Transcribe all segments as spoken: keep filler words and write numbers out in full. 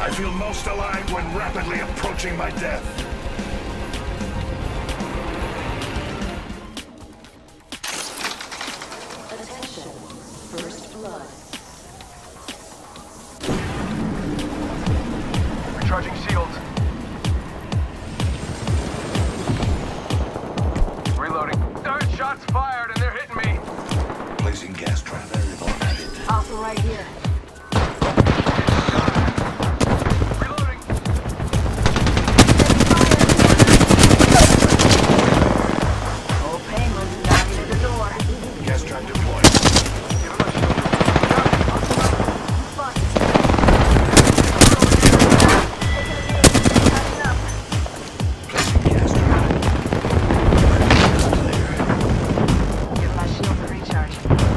I feel most alive when rapidly approaching my death. Attention. First blood. Recharging shields. Reloading. Third shots fired and they're hitting me. Placing gas trap. Variable added. Alpha right here. Reloading. Old Penguin's knocking at the door. Gas trap deployed. Give him a shield. Fuck. Placing gas trap. Give my shield a recharge.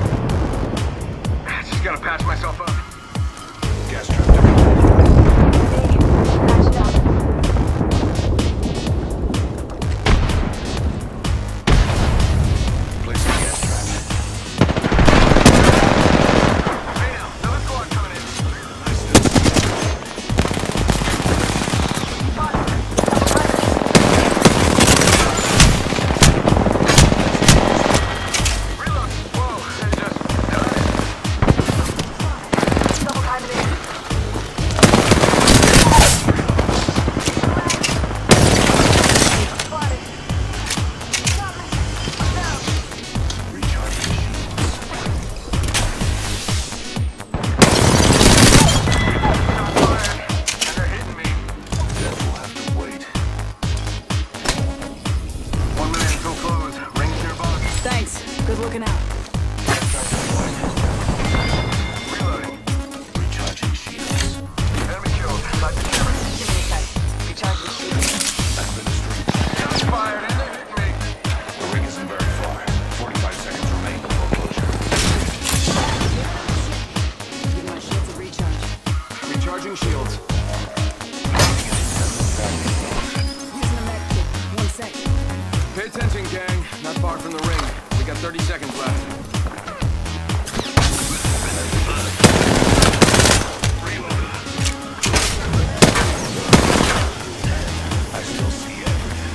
Just gotta patch myself up. Gas trap deployed. Patch it up. Placing gas trap. Hey now, another squad coming in. I still see Reload. Whoa, that just done it. Double timing in. Spotted. Got me. I'm down. recharging shields. Shots fired and they're hitting me. Death will have to wait. One minute until close. Range nearby. Thanks. Good looking out. Gas trap deployed. Reloading. Recharging shields. Enemy killed. Back to camera. Give me a sec. Recharge the shield. Administering. Shots fired and they're hitting me. The ring isn't very far. forty-five seconds remain before closure. Give my shield a recharge. Recharging shields. Using a med kit. One second. Pay attention, gang. Not far from the ring. We got thirty seconds left. I still see everything.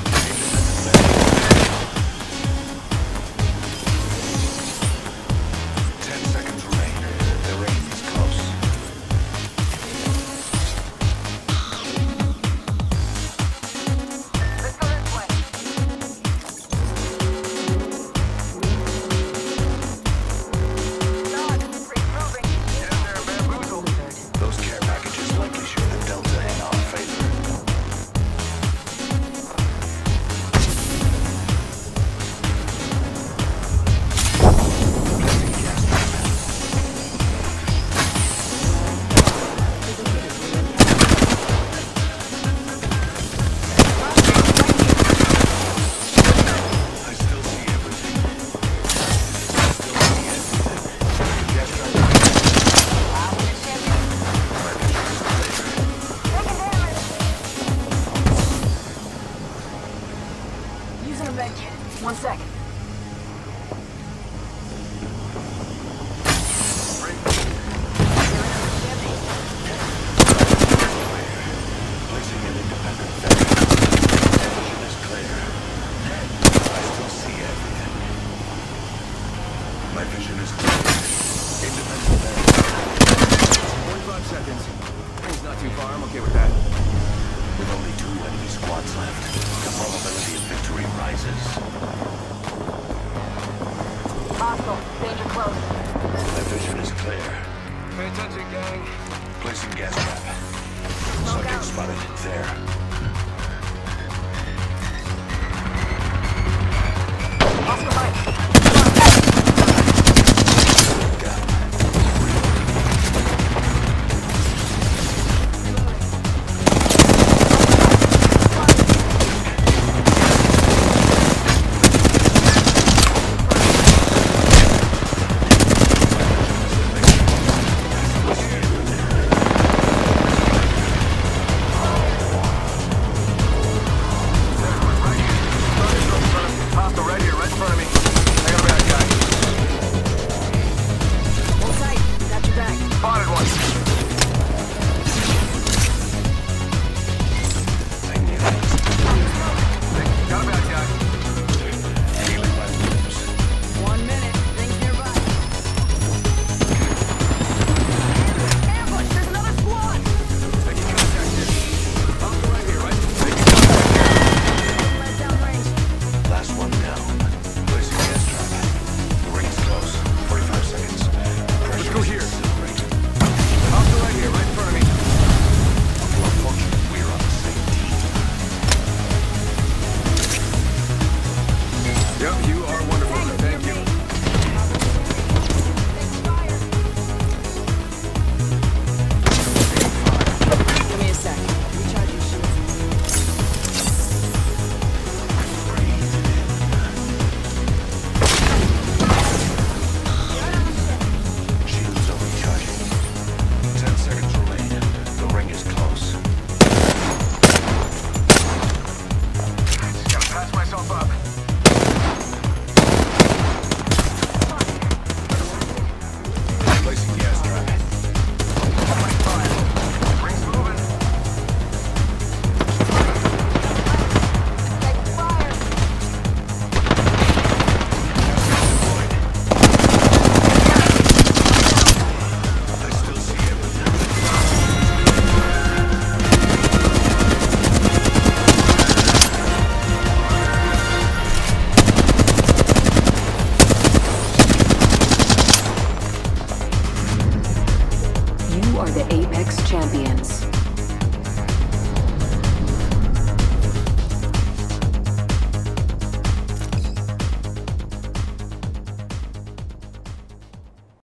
Ten seconds remain. The ring is close. Let's go this way. Dog, removing. Get in there and bamboozle. Those care packages likely show the Delta in our favor. Placing gas trap. I still see everything. I still see everything. Gas trap. I'm gonna check it. My vision is clear. Taking damage. Using a med kit. One second. Placing an independent vector. My vision is clear. I still see everything. My vision is clear. Independent vector. forty-five seconds. Ring's not too far. I'm okay with that. With only two enemy squads left, the probability of victory rises. Hostile. Danger close. My vision is clear. Pay attention, gang. Placing gas trap. Subject spotted. There. Oscar Mike. Down. are the Apex champions.